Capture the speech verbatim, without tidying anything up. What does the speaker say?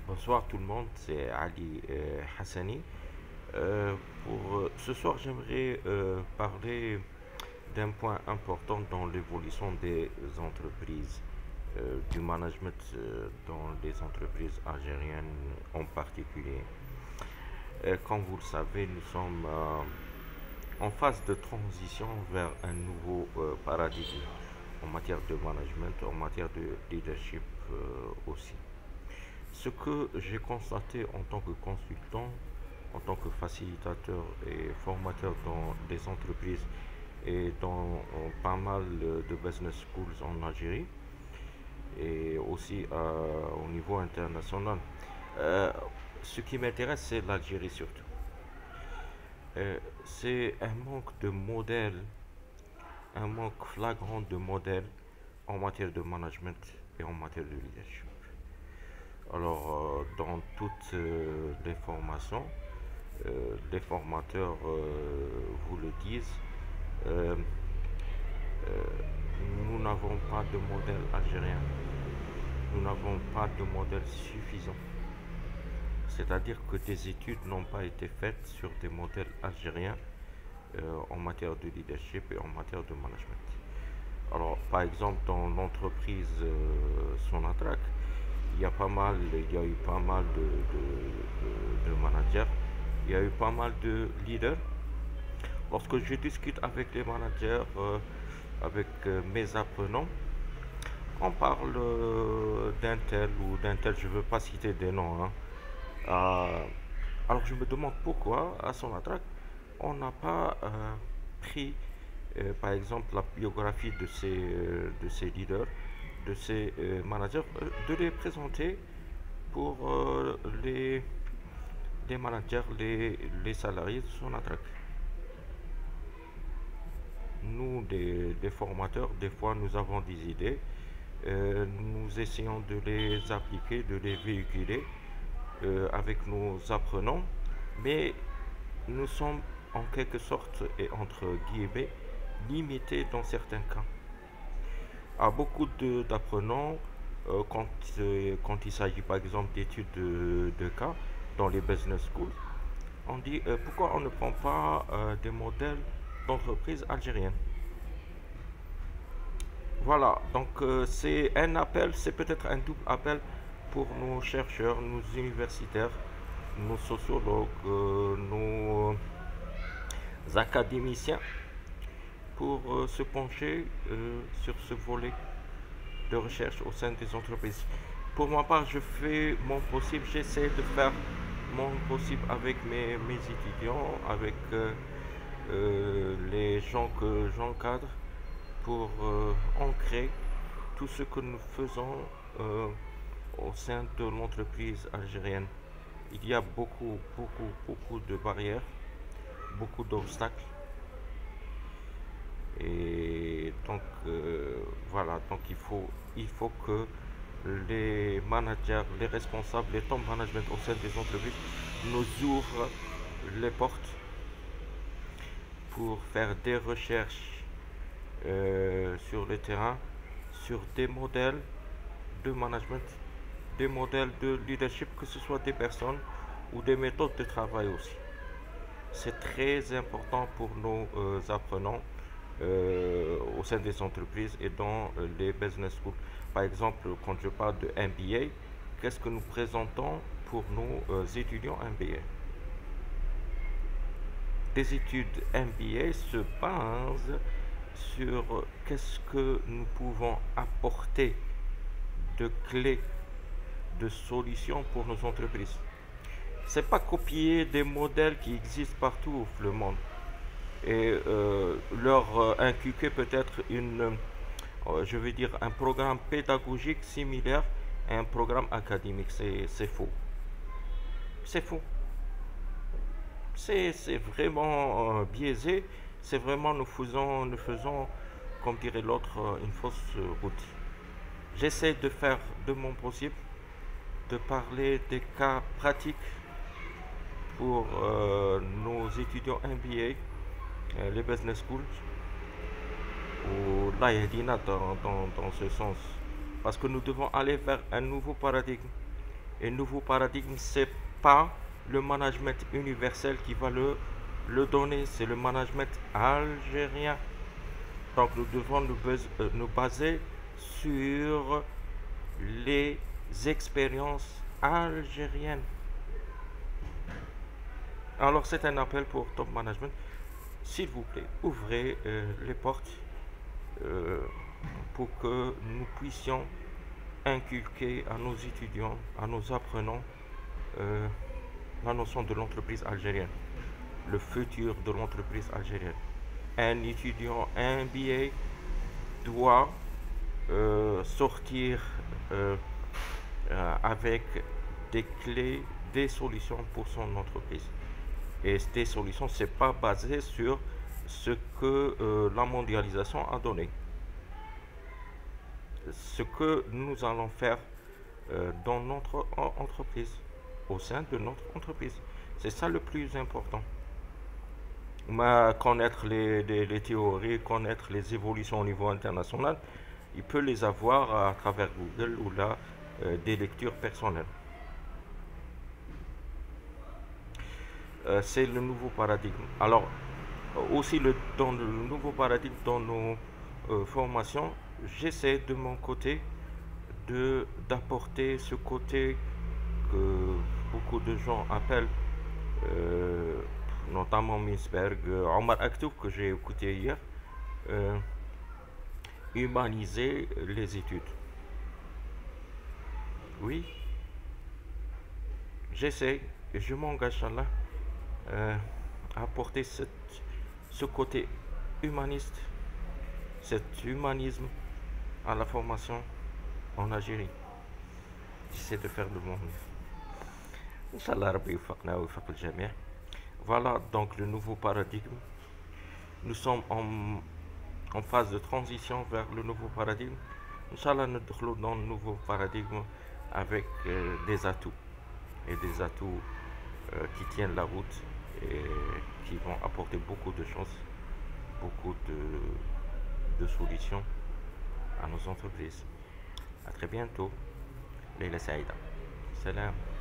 Bonsoir tout le monde, c'est Ali euh, Hassani. Euh, pour euh, ce soir, j'aimerais euh, parler d'un point important dans l'évolution des entreprises, euh, du management euh, dans les entreprises algériennes en particulier. Euh, comme vous le savez, nous sommes euh, en phase de transition vers un nouveau euh, paradigme en matière de management, en matière de leadership euh, aussi. Ce que j'ai constaté en tant que consultant, en tant que facilitateur et formateur dans des entreprises et dans euh, pas mal de business schools en Algérie et aussi euh, au niveau international. Euh, Ce qui m'intéresse, c'est l'Algérie surtout. Euh, c'est un manque de modèles, un manque flagrant de modèles en matière de management et en matière de leadership. Alors, euh, dans toutes euh, les formations, euh, les formateurs euh, vous le disent, euh, euh, nous n'avons pas de modèle algérien, nous n'avons pas de modèle suffisant. C'est-à-dire que des études n'ont pas été faites sur des modèles algériens euh, en matière de leadership et en matière de management. Alors, par exemple, dans l'entreprise euh, Sonatrach, il y a pas mal, il y a eu pas mal de, de, de, de managers, il y a eu pas mal de leaders. Lorsque je discute avec les managers, euh, avec euh, mes apprenants, on parle euh, d'un tel ou d'un tel, je ne veux pas citer des noms, hein. Euh, alors je me demande pourquoi, à son attraque, on n'a pas euh, pris, euh, par exemple, la biographie de ces, euh, de ces leaders, de ces euh, managers, euh, de les présenter pour euh, les, les managers, les, les salariés de son attraque. Nous, des, des formateurs, des fois, nous avons des idées, euh, nous essayons de les appliquer, de les véhiculer euh, avec nos apprenants, mais nous sommes en quelque sorte, et entre guillemets, limités dans certains cas. À beaucoup de- d'apprenants, euh, quand, euh, quand il s'agit par exemple d'études de, de cas dans les business schools, on dit euh, pourquoi on ne prend pas euh, des modèles d'entreprises algériennes. Voilà, donc euh, c'est un appel, c'est peut-être un double appel pour nos chercheurs, nos universitaires, nos sociologues, euh, nos académiciens, pour euh, se pencher euh, sur ce volet de recherche au sein des entreprises. Pour ma part, je fais mon possible, j'essaie de faire mon possible avec mes, mes étudiants, avec euh, euh, les gens que j'encadre pour euh, ancrer tout ce que nous faisons euh, au sein de l'entreprise algérienne. Il y a beaucoup, beaucoup, beaucoup de barrières, beaucoup d'obstacles. Et donc, euh, voilà, donc il faut, il faut que les managers, les responsables, les top management au sein des entreprises nous ouvrent les portes pour faire des recherches euh, sur le terrain, sur des modèles de management, des modèles de leadership, que ce soit des personnes ou des méthodes de travail aussi. C'est très important pour nos euh, apprenants euh, au sein des entreprises et dans euh, les business schools. Par exemple, quand je parle de M B A, qu'est-ce que nous présentons pour nos euh, étudiants M B A? Des études M B A se basent sur qu'est-ce que nous pouvons apporter de clés, de solutions pour nos entreprises. C'est pas copier des modèles qui existent partout dans le monde et euh, leur euh, inculquer peut-être une, euh, je veux dire, un programme pédagogique similaire à un programme académique. C'est faux. C'est faux. C'est vraiment euh, biaisé. C'est vraiment nous faisons, nous faisons, comme dirait l'autre, euh, une fausse route. J'essaie de faire de mon possible, de parler des cas pratiques pour euh, nos étudiants M B A, euh, les business schools, ou l'A I D I N A dans, dans, dans ce sens. Parce que nous devons aller vers un nouveau paradigme. Et le nouveau paradigme, c'est pas le management universel qui va le, le donner, c'est le management algérien. Donc nous devons nous, euh, nous baser sur les expériences algériennes. Alors c'est un appel pour top management. S'il vous plaît, ouvrez euh, les portes euh, pour que nous puissions inculquer à nos étudiants, à nos apprenants, euh, la notion de l'entreprise algérienne, le futur de l'entreprise algérienne. Un étudiant, un B A doit euh, sortir euh, euh, avec des clés, des solutions pour son entreprise. Et ces solutions, ce n'est pas basé sur ce que euh, la mondialisation a donné. Ce que nous allons faire euh, dans notre entreprise, au sein de notre entreprise. C'est ça le plus important. Mais connaître les, les, les théories, connaître les évolutions au niveau international, il peut les avoir à travers Google ou là euh, des lectures personnelles. Euh, c'est le nouveau paradigme. Alors, aussi le, dans le nouveau paradigme dans nos euh, formations, j'essaie de mon côté de d'apporter ce côté que beaucoup de gens appellent, euh, notamment Minsberg, euh, Omar Aktoub que j'ai écouté hier, euh, humaniser les études. Oui, j'essaie et je m'engage là euh, à apporter cette, ce côté humaniste, cet humanisme à la formation en Algérie. J'essaie de faire de mon mieux. Inch'Allah, Rabbi yufaqna wa yufaq al-jami'. Voilà donc le nouveau paradigme. Nous sommes en, en phase de transition vers le nouveau paradigme. Inch'Allah, nous sommes dans le nouveau paradigme avec euh, des atouts. Et des atouts euh, qui tiennent la route et qui vont apporter beaucoup de choses, beaucoup de, de solutions à nos entreprises. À très bientôt. Leila Saïda. Salam.